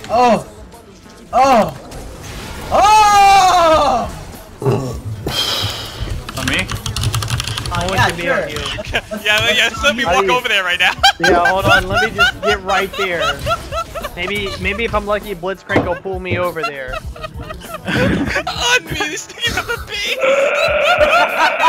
Oh! Oh! Oh! On me? Yeah, sure. Yeah, let me walk over there right now. Yeah, hold on, let me just get right there. Maybe if I'm lucky, Blitzcrank will pull me over there. On me, this thing is on the base.